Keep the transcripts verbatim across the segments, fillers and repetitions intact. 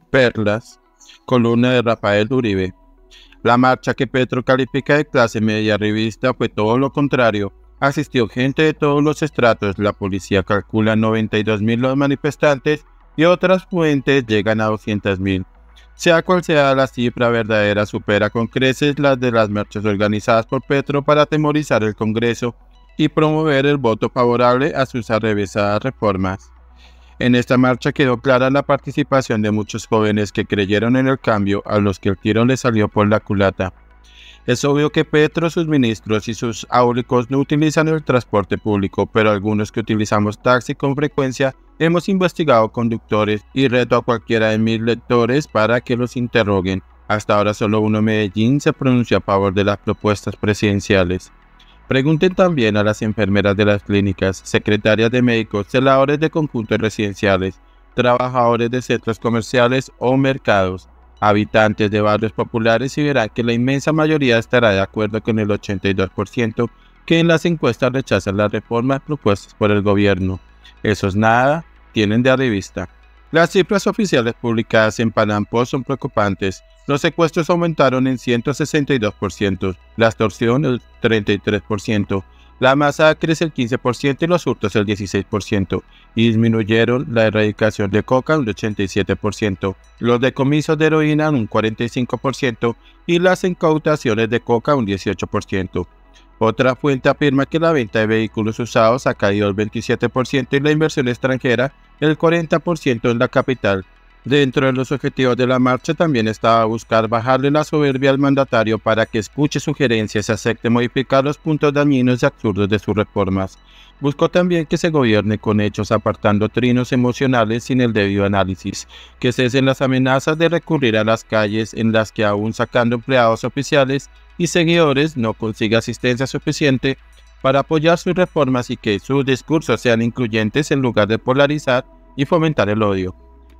Perlas, columna de Rafael Uribe. La marcha que Petro califica de clase media arribista fue todo lo contrario. Asistió gente de todos los estratos, la policía calcula noventa y dos mil los manifestantes y otras fuentes llegan a doscientos mil. Sea cual sea la cifra verdadera, supera con creces las de las marchas organizadas por Petro para atemorizar el Congreso y promover el voto favorable a sus arrevesadas reformas. En esta marcha quedó clara la participación de muchos jóvenes que creyeron en el cambio, a los que el tiro les salió por la culata. Es obvio que Petro, sus ministros y sus áulicos no utilizan el transporte público, pero algunos que utilizamos taxi con frecuencia hemos investigado conductores y reto a cualquiera de mis lectores para que los interroguen. Hasta ahora solo uno en Medellín se pronunció a favor de las propuestas presidenciales. Pregunten también a las enfermeras de las clínicas, secretarias de médicos, celadores de conjuntos residenciales, trabajadores de centros comerciales o mercados, habitantes de barrios populares y verán que la inmensa mayoría estará de acuerdo con el ochenta y dos por ciento que en las encuestas rechazan las reformas propuestas por el gobierno. Esos nada tienen de arribista. Las cifras oficiales publicadas en Panam Post son preocupantes. Los secuestros aumentaron en ciento sesenta y dos por ciento, la extorsión el treinta y tres por ciento, la masacre el quince por ciento y los hurtos el dieciséis por ciento, y disminuyeron la erradicación de coca un ochenta y siete por ciento, los decomisos de heroína un cuarenta y cinco por ciento y las incautaciones de coca un dieciocho por ciento. Otra fuente afirma que la venta de vehículos usados ha caído el veintisiete por ciento y la inversión extranjera el cuarenta por ciento en la capital. Dentro de los objetivos de la marcha también estaba buscar bajarle la soberbia al mandatario para que escuche sugerencias y acepte modificar los puntos dañinos y absurdos de sus reformas. Buscó también que se gobierne con hechos, apartando trinos emocionales sin el debido análisis, que cesen las amenazas de recurrir a las calles en las que aún sacando empleados oficiales y seguidores no consigue asistencia suficiente para apoyar sus reformas y que sus discursos sean incluyentes en lugar de polarizar y fomentar el odio.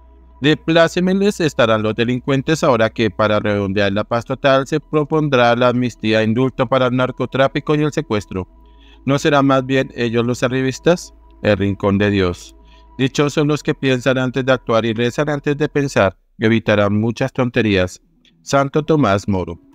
De plácemeles estarán los delincuentes ahora que, para redondear la paz total, se propondrá la amnistía e indulto para el narcotráfico y el secuestro. ¿No serán más bien ellos los arribistas? El rincón de Dios. Dichosos los que piensan antes de actuar y rezan antes de pensar, evitarán muchas tonterías. Santo Tomás Moro.